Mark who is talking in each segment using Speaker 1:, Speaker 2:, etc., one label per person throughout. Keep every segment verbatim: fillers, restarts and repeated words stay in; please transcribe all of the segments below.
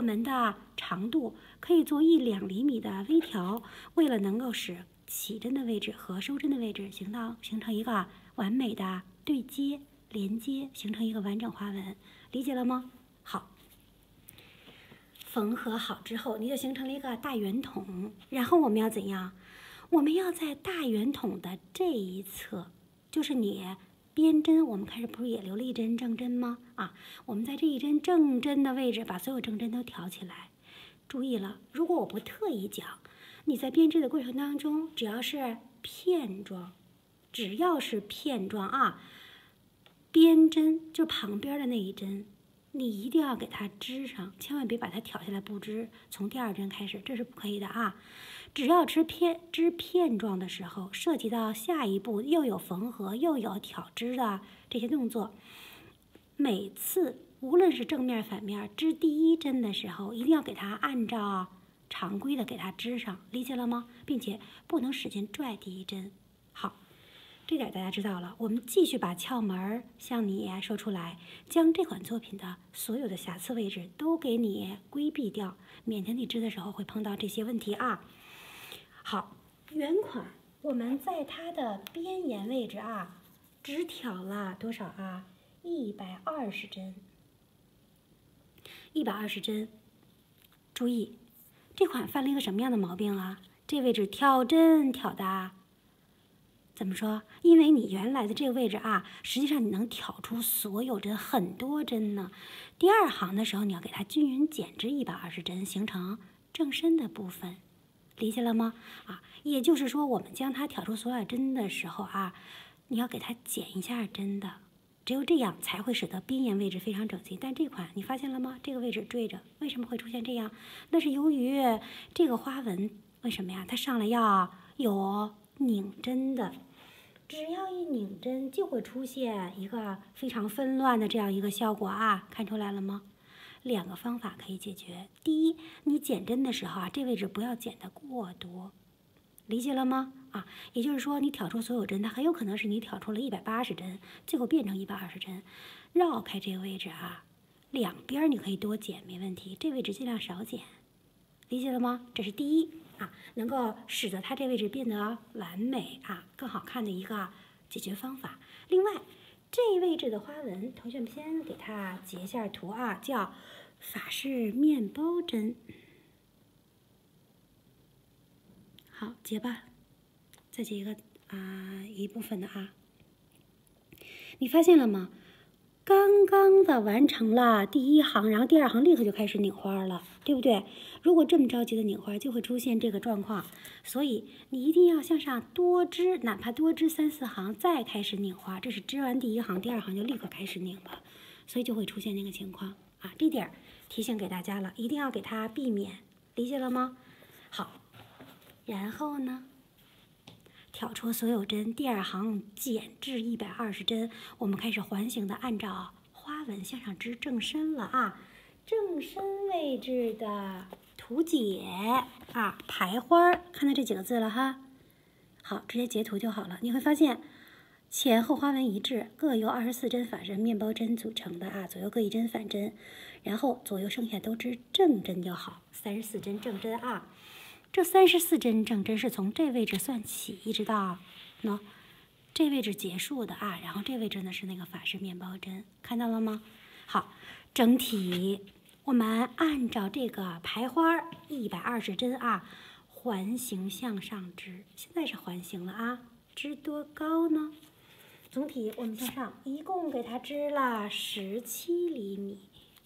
Speaker 1: 门的长度可以做一两厘米的微调，为了能够使起针的位置和收针的位置形到形成一个完美的对接连接，形成一个完整花纹，理解了吗？好，缝合好之后，你就形成了一个大圆筒，然后我们要怎样？我们要在大圆筒的这一侧，就是你边针，我们开始不是也留了一针正针吗？啊，我们在这一针正针的位置，把所有正针都挑起来。注意了，如果我不特意讲，你在编织的过程当中，只要是片状，只要是片状啊，边针就旁边的那一针，你一定要给它织上，千万别把它挑下来不织。从第二针开始，这是不可以的啊。只要织片织片状的时候，涉及到下一步又有缝合又有挑织的这些动作，每次无论是正面反面织第一针的时候，一定要给它按照常规的给它织上，理解了吗？并且不能使劲拽第一针。好，这点大家知道了。我们继续把窍门向你说出来，将这款作品的所有的瑕疵位置都给你规避掉，免得你织的时候会碰到这些问题啊。好，原款我们在它的边沿位置啊，只挑了多少啊？一百二十针，一百二十针。注意，这款犯了一个什么样的毛病啊？这位置挑针挑的怎么说？因为你原来的这个位置啊，实际上你能挑出所有针，很多针呢。第二行的时候，你要给它均匀减织一百二十针，形成正身的部分。理解了吗？啊，也就是说，我们将它挑出所有针的时候啊，你要给它减一下针的，只有这样才会使得边沿位置非常整齐。但这款你发现了吗？这个位置坠着，为什么会出现这样？那是由于这个花纹为什么呀？它上来要有拧针的，只要一拧针，就会出现一个非常纷乱的这样一个效果啊，看出来了吗？两个方法可以解决。第一，你减针的时候啊，这位置不要减得过多，理解了吗？啊，也就是说，你挑出所有针，它很有可能是你挑出了一百八十针，最后变成一百二十针，绕开这个位置啊，两边你可以多减没问题，这位置尽量少减，理解了吗？这是第一啊，能够使得它这位置变得完美啊，更好看的一个解决方法。另外，这位置的花纹，同学们先给它截一下图啊，叫法式面包针。好，截吧，再截一个啊、呃、一部分的啊。你发现了吗？刚刚的完成了第一行，然后第二行立刻就开始拧花了，对不对？如果这么着急的拧花，就会出现这个状况。所以你一定要向上多织，哪怕多织三四行，再开始拧花。这是织完第一行，第二行就立刻开始拧了，所以就会出现那个情况啊。这点提醒给大家了，一定要给它避免，理解了吗？好，然后呢？挑出所有针，第二行减至一百二十针，我们开始环形的按照花纹向上织正身了啊。正身位置的图解啊，排花，看到这几个字了哈。好，直接截图就好了。你会发现前后花纹一致，各由二十四针法式面包针组成的啊，左右各一针反针，然后左右剩下都织正针就好，三十四针正针啊。这三十四针正针是从这位置算起，一直到喏这位置结束的啊。然后这位置呢是那个法式面包针，看到了吗？好，整体我们按照这个排花一百二十针啊，环形向上织。现在是环形了啊，织多高呢？总体我们向上一共给它织了十七厘米。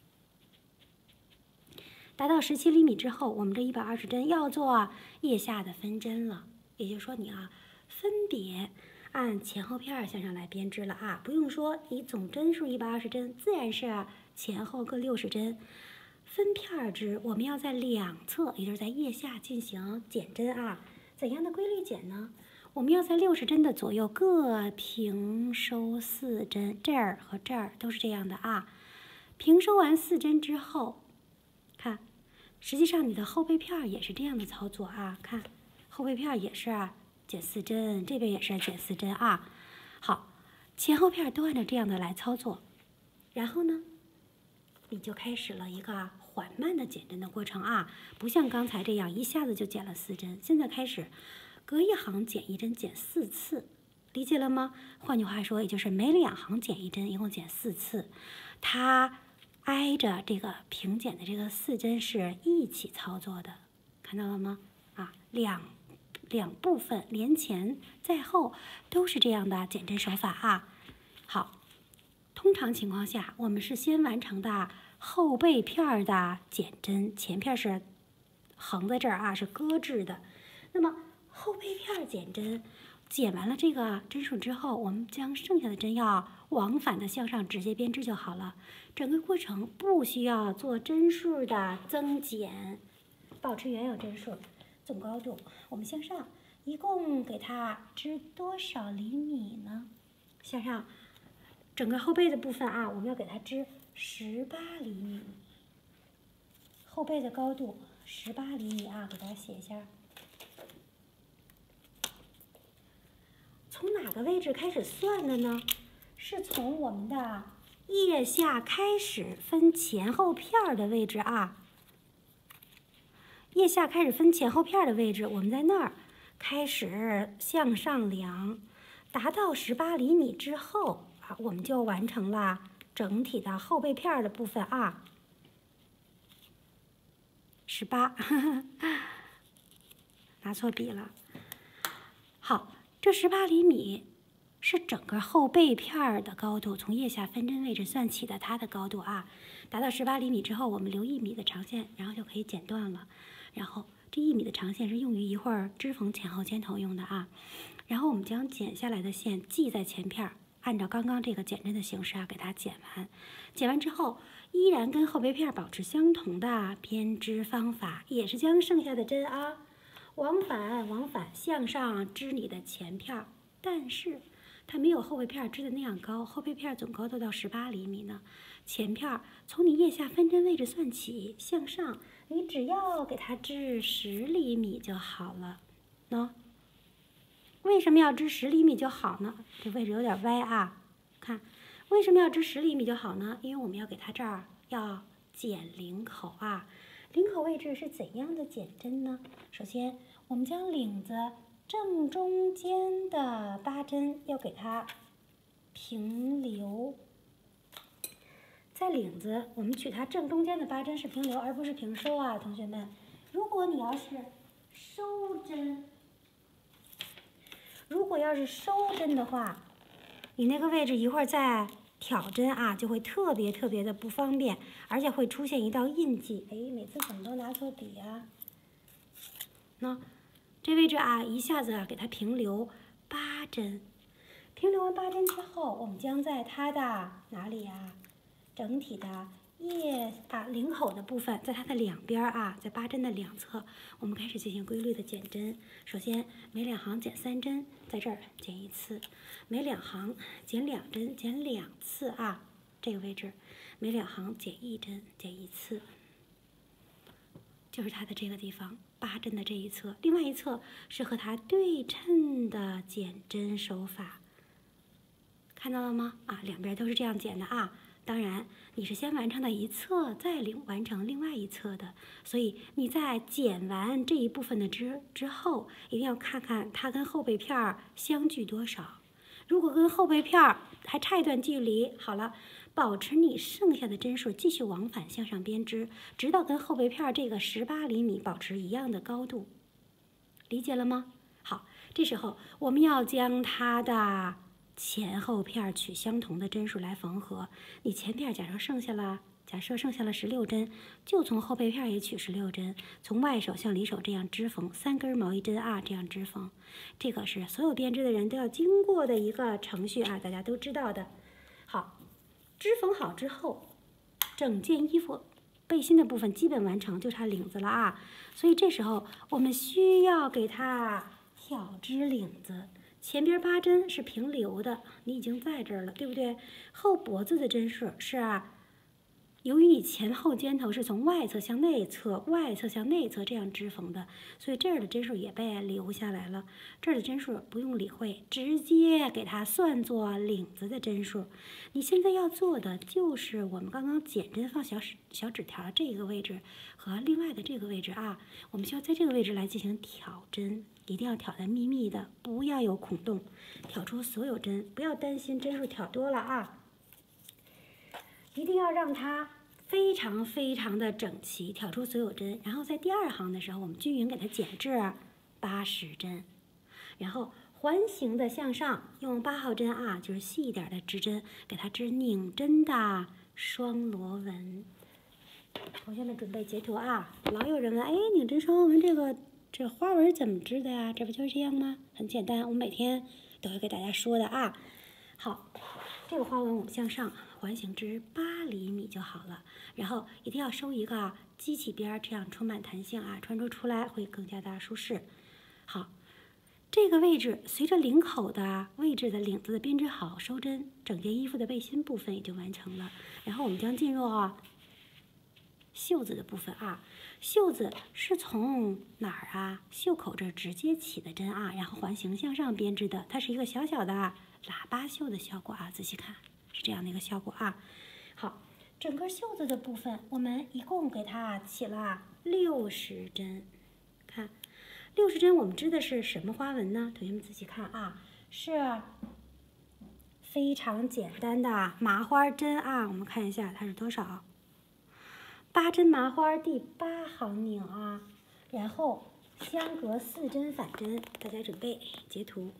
Speaker 1: 达到十七厘米之后，我们这一百二十针要做腋下的分针了，也就是说你啊，分别按前后片向上来编织了啊，不用说你总针数一百二十针，自然是前后各六十针，分片织。我们要在两侧，也就是在腋下进行减针啊。怎样的规律减呢？我们要在六十针的左右各平收四针，这儿和这儿都是这样的啊。平收完四针之后。看，实际上你的后背片也是这样的操作啊。看，后背片也是减四针，这边也是减四针啊。好，前后片都按照这样的来操作，然后呢，你就开始了一个缓慢的减针的过程啊，不像刚才这样一下子就减了四针。现在开始，隔一行减一针，减四次，理解了吗？换句话说，也就是每两行减一针，一共减四次。它挨着这个平减的这个四针是一起操作的，看到了吗？啊，两两部分连前在后都是这样的减针手法啊。好。通常情况下，我们是先完成的后背片的减针，前片是横在这儿啊，是搁置的。那么后背片减针，减完了这个针数之后，我们将剩下的针要往返的向上直接编织就好了。整个过程不需要做针数的增减，保持原有针数。总高度我们向上，一共给它织多少厘米呢？向上。整个后背的部分啊，我们要给它织十八厘米。后背的高度十八厘米啊，给大家写一下。从哪个位置开始算的呢？是从我们的腋下开始分前后片的位置啊。腋下开始分前后片的位置，我们在那儿开始向上量，达到十八厘米之后。我们就完成了整体的后背片的部分啊，十八，拿错笔了。好，这十八厘米是整个后背片的高度，从腋下分针位置算起的它的高度啊。达到十八厘米之后，我们留一米的长线，然后就可以剪断了。然后这一米的长线是用于一会儿织缝前后肩头用的啊。然后我们将剪下来的线系在前片。按照刚刚这个减针的形式啊，给它剪完。剪完之后，依然跟后背片保持相同的编织方法，也是将剩下的针啊，往返往返向上织你的前片。但是它没有后背片织的那样高，后背片总高度到十八厘米呢。前片从你腋下分针位置算起，向上，你只要给它织十厘米就好了。喏。为什么要织十厘米就好呢？这位置有点歪啊，看，为什么要织十厘米就好呢？因为我们要给它这儿要剪领口啊，领口位置是怎样的剪针呢？首先，我们将领子正中间的八针要给它平留，在领子我们取它正中间的八针是平留，而不是平收啊，同学们。如果你要是收针。如果要是收针的话，你那个位置一会儿再挑针啊，就会特别特别的不方便，而且会出现一道印记。哎，每次怎么都拿错笔啊？那这位置啊，一下子啊给它平留八针。平留完八针之后，我们将在它的哪里呀？整体的腋啊领口的部分，在它的两边啊，在八针的两侧，我们开始进行规律的减针。首先，每两行减三针，在这儿减一次；每两行减两针，减两次啊。这个位置，每两行减一针，减一次，就是它的这个地方，八针的这一侧。另外一侧是和它对称的减针手法，看到了吗？啊，两边都是这样减的啊。当然，你是先完成的一侧，再另完成另外一侧的，所以你在剪完这一部分的之之后，一定要看看它跟后背片儿相距多少。如果跟后背片儿还差一段距离，好了，保持你剩下的针数，继续往返向上编织，直到跟后背片儿这个十八厘米保持一样的高度，理解了吗？好，这时候我们要将它的前后片取相同的针数来缝合。你前片假设剩下了，假设剩下了十六针，就从后背片也取十六针，从外手向里手这样织缝，三根毛一针啊，这样织缝。这个是所有编织的人都要经过的一个程序啊，大家都知道的。好，织缝好之后，整件衣服背心的部分基本完成，就差领子了啊。所以这时候我们需要给它挑织领子。前边八针是平留的，你已经在这儿了，对不对？后脖子的针数是啊， 由于你前后肩头是从外侧向内侧、外侧向内侧这样织缝的，所以这儿的针数也被留下来了。这儿的针数不用理会，直接给它算作领子的针数。你现在要做的就是我们刚刚减针放小纸小纸条这个位置和另外的这个位置啊，我们需要在这个位置来进行挑针，一定要挑得密密的，不要有孔洞，挑出所有针，不要担心针数挑多了啊。一定要让它非常非常的整齐，挑出所有针，然后在第二行的时候，我们均匀给它减至八十针，然后环形的向上，用八号针啊，就是细一点的织针，给它织拧针的双螺纹。同学们准备截图啊！老有人问，哎，拧针双螺纹这个这花纹怎么织的呀？这不就是这样吗？很简单，我每天都会给大家说的啊。好。这个花纹我们向上环形织八厘米就好了，然后一定要收一个机器边，这样充满弹性啊，穿着出来会更加的舒适。好，这个位置随着领口的位置的领子的编织好收针，整件衣服的背心部分也就完成了。然后我们将进入啊袖子的部分啊，袖子是从哪儿啊？袖口这直接起的针啊，然后环形向上编织的，它是一个小小的喇叭袖的效果啊，仔细看是这样的一个效果啊。好，整个袖子的部分，我们一共给它起了六十针。看，六十针我们织的是什么花纹呢？同学们仔细看啊，是非常简单的麻花针啊。我们看一下它是多少？八针麻花第八行拧啊，然后相隔四针反针，大家准备截图。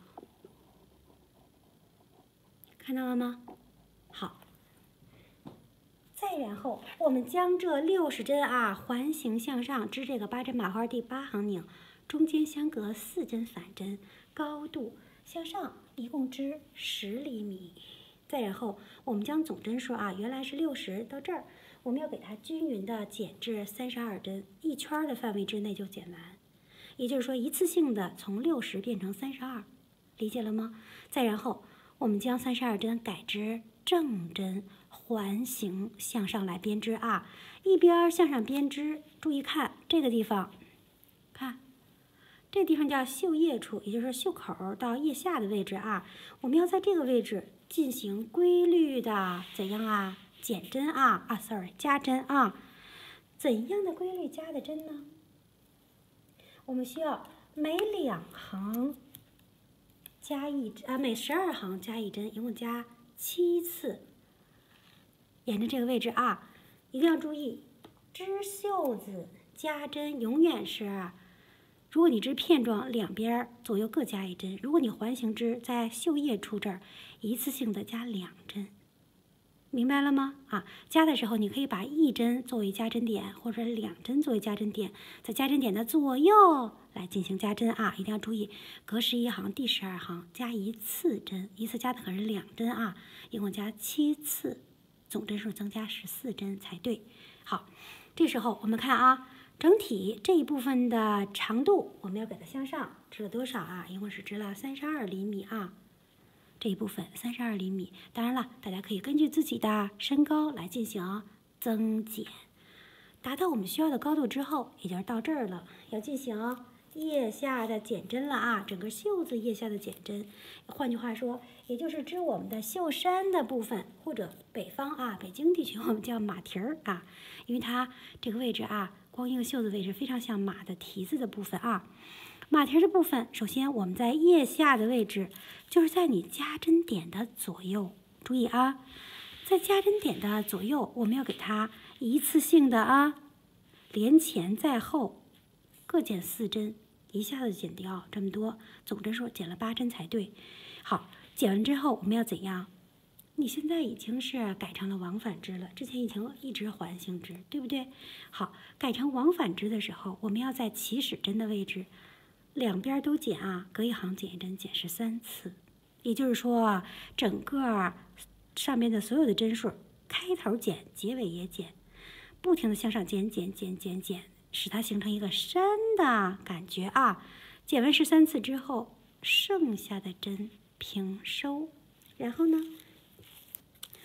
Speaker 1: 看到了吗？好，再然后我们将这六十针啊环形向上织这个八针麻花第八行拧，中间相隔四针反针，高度向上一共织十厘米。再然后我们将总针数啊原来是六十，到这儿我们要给它均匀的减至三十二针，一圈的范围之内就减完。也就是说一次性的从六十变成三十二，理解了吗？再然后。我们将三十二针改织正针，环形向上来编织啊，一边向上编织，注意看这个地方，看，这地方叫袖叶处，也就是袖口到腋下的位置啊，我们要在这个位置进行规律的怎样啊？减针啊啊 ，sorry， 加针啊，怎样的规律加的针呢？我们需要每两行。加一针啊，每十二行加一针，一共加七次。沿着这个位置啊，一定要注意，织袖子加针永远是，如果你织片状，两边左右各加一针；如果你环形织，在袖叶处这儿一次性的加两针，明白了吗？啊，加的时候你可以把一针作为加针点，或者两针作为加针点，在加针点的左右。来进行加针啊，一定要注意，隔十一行第十二行加一次针，一次加的可是两针啊，一共加七次，总针数增加十四针才对。好，这时候我们看啊，整体这一部分的长度我们要给它向上织了多少啊？一共是织了三十二厘米啊，这一部分三十二厘米。当然了，大家可以根据自己的身高来进行增减，达到我们需要的高度之后，也就是到这儿了，要进行。腋下的减针了啊，整个袖子腋下的减针，换句话说，也就是织我们的袖衫的部分，或者北方啊，北京地区我们叫马蹄儿啊，因为它这个位置啊，光一个袖子位置非常像马的蹄子的部分啊。马蹄的部分，首先我们在腋下的位置，就是在你加针点的左右，注意啊，在加针点的左右，我们要给它一次性的啊，连前在后各减四针。一下子减掉这么多，总针数减了八针才对。好，减完之后我们要怎样？你现在已经是改成了往返织了，之前已经一直环形织，对不对？好，改成往返织的时候，我们要在起始针的位置，两边都减啊，隔一行减一针，减十三次。也就是说，整个上面的所有的针数，开头减，结尾也减，不停的向上减减减减减。使它形成一个山的感觉啊！减完十三次之后，剩下的针平收，然后呢，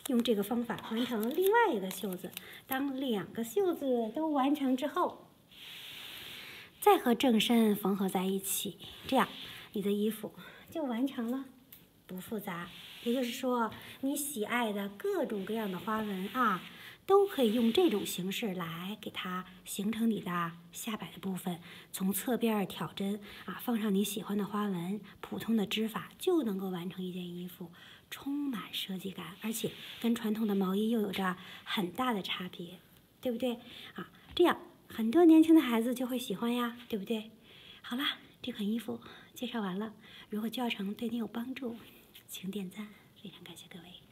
Speaker 1: 用这个方法完成另外一个袖子。当两个袖子都完成之后，再和正身缝合在一起，这样你的衣服就完成了，不复杂。也就是说，你喜爱的各种各样的花纹啊，都可以用这种形式来给它形成你的下摆的部分。从侧边挑针啊，放上你喜欢的花纹，普通的织法就能够完成一件衣服，充满设计感，而且跟传统的毛衣又有着很大的差别，对不对啊？这样很多年轻的孩子就会喜欢呀，对不对？好了，这款衣服介绍完了。如果教程对你有帮助，请点赞，非常感谢各位。